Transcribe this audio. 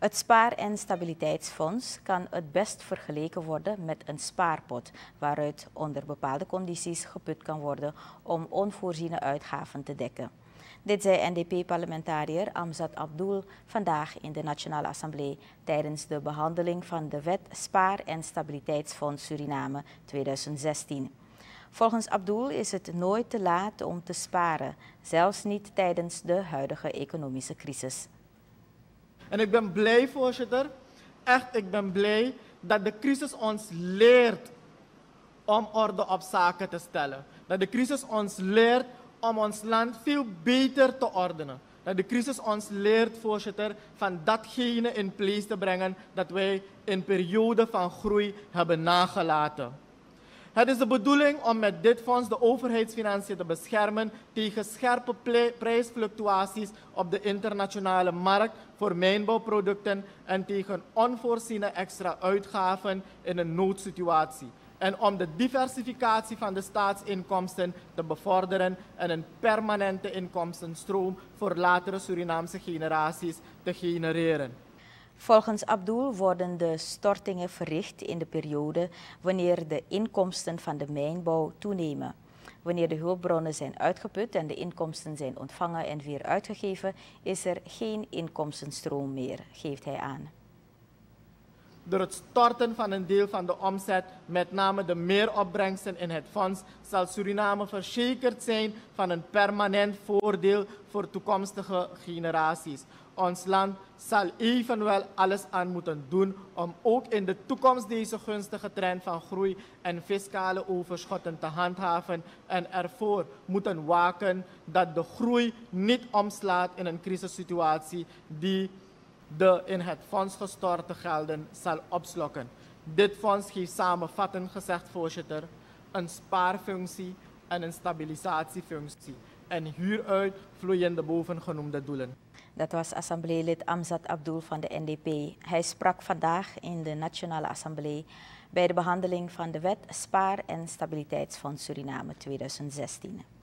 Het Spaar- en Stabiliteitsfonds kan het best vergeleken worden met een spaarpot, waaruit onder bepaalde condities geput kan worden om onvoorziene uitgaven te dekken. Dit zei NDP-parlementariër Amzat Abdul vandaag in de Nationale Assemblée tijdens de behandeling van de Wet Spaar- en Stabiliteitsfonds Suriname 2016. Volgens Abdul is het nooit te laat om te sparen, zelfs niet tijdens de huidige economische crisis. En ik ben blij, voorzitter, echt, ik ben blij dat de crisis ons leert om orde op zaken te stellen. Dat de crisis ons leert om ons land veel beter te ordenen. Dat de crisis ons leert, voorzitter, van datgene in place te brengen dat wij in periode van groei hebben nagelaten. Het is de bedoeling om met dit fonds de overheidsfinanciën te beschermen tegen scherpe prijsfluctuaties op de internationale markt voor mijnbouwproducten en tegen onvoorziene extra uitgaven in een noodsituatie. En om de diversificatie van de staatsinkomsten te bevorderen en een permanente inkomstenstroom voor latere Surinaamse generaties te genereren. Volgens Abdul worden de stortingen verricht in de periode wanneer de inkomsten van de mijnbouw toenemen. Wanneer de hulpbronnen zijn uitgeput en de inkomsten zijn ontvangen en weer uitgegeven, is er geen inkomstenstroom meer, geeft hij aan. Door het storten van een deel van de omzet, met name de meeropbrengsten in het fonds, zal Suriname verzekerd zijn van een permanent voordeel voor toekomstige generaties. Ons land zal evenwel alles aan moeten doen om ook in de toekomst deze gunstige trend van groei en fiscale overschotten te handhaven en ervoor moeten waken dat de groei niet omslaat in een crisissituatie die de in het fonds gestorte gelden zal opslokken. Dit fonds geeft samenvattend gezegd, voorzitter, een spaarfunctie en een stabilisatiefunctie. En hieruit vloeien de bovengenoemde doelen. Dat was assembleelid Amzat Abdul van de NDP. Hij sprak vandaag in de Nationale Assemblée bij de behandeling van de Wet Spaar- en Stabiliteitsfonds Suriname 2016.